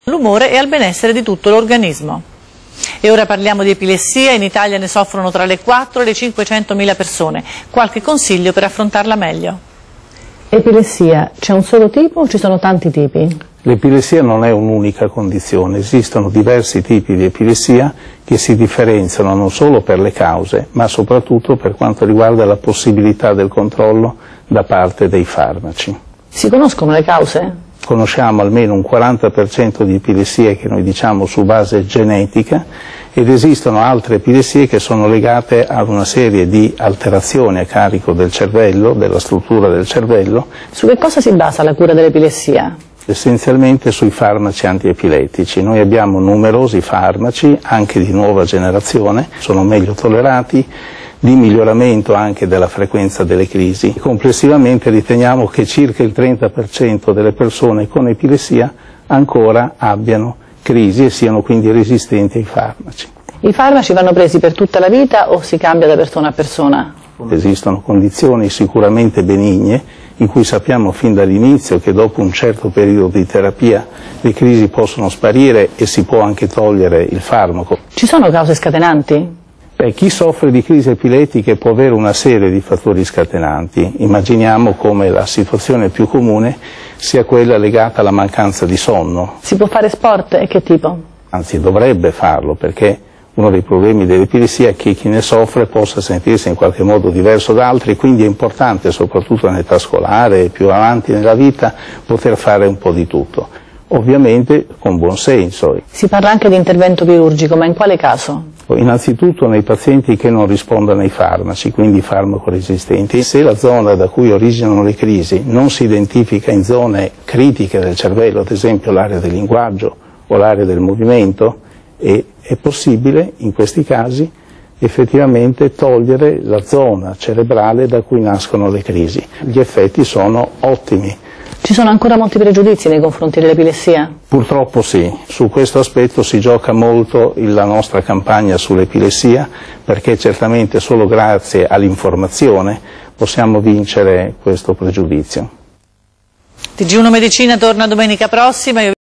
all'umore e al benessere di tutto l'organismo. E ora parliamo di epilessia. In Italia ne soffrono tra le 4 e le 500.000 persone. Qualche consiglio per affrontarla meglio? Epilessia, c'è un solo tipo o ci sono tanti tipi? L'epilessia non è un'unica condizione, esistono diversi tipi di epilessia che si differenziano non solo per le cause, ma soprattutto per quanto riguarda la possibilità del controllo da parte dei farmaci. Si conoscono le cause? Conosciamo almeno un 40% di epilessie che noi diciamo su base genetica ed esistono altre epilessie che sono legate ad una serie di alterazioni a carico del cervello, della struttura del cervello. Su che cosa si basa la cura dell'epilessia? Essenzialmente sui farmaci antiepilettici. Noi abbiamo numerosi farmaci, anche di nuova generazione, sono meglio tollerati, di miglioramento anche della frequenza delle crisi. Complessivamente riteniamo che circa il 30% delle persone con epilessia ancora abbiano crisi e siano quindi resistenti ai farmaci. I farmaci vanno presi per tutta la vita o si cambia da persona a persona? Esistono condizioni sicuramente benigne in cui sappiamo fin dall'inizio che dopo un certo periodo di terapia le crisi possono sparire e si può anche togliere il farmaco. Ci sono cause scatenanti? Chi soffre di crisi epilettiche può avere una serie di fattori scatenanti. Immaginiamo come la situazione più comune sia quella legata alla mancanza di sonno. Si può fare sport e che tipo? Anzi, dovrebbe farlo, perché uno dei problemi dell'epilessia è che chi ne soffre possa sentirsi in qualche modo diverso da altri, quindi è importante, soprattutto in età scolare e più avanti nella vita, poter fare un po' di tutto. Ovviamente con buon senso. Si parla anche di intervento chirurgico, ma in quale caso? Innanzitutto nei pazienti che non rispondono ai farmaci, quindi farmacoresistenti. Se la zona da cui originano le crisi non si identifica in zone critiche del cervello, ad esempio l'area del linguaggio o l'area del movimento, è possibile in questi casi effettivamente togliere la zona cerebrale da cui nascono le crisi. Gli effetti sono ottimi. Ci sono ancora molti pregiudizi nei confronti dell'epilessia? Purtroppo sì, su questo aspetto si gioca molto la nostra campagna sull'epilessia, perché certamente solo grazie all'informazione possiamo vincere questo pregiudizio. TG1 Medicina torna domenica prossima.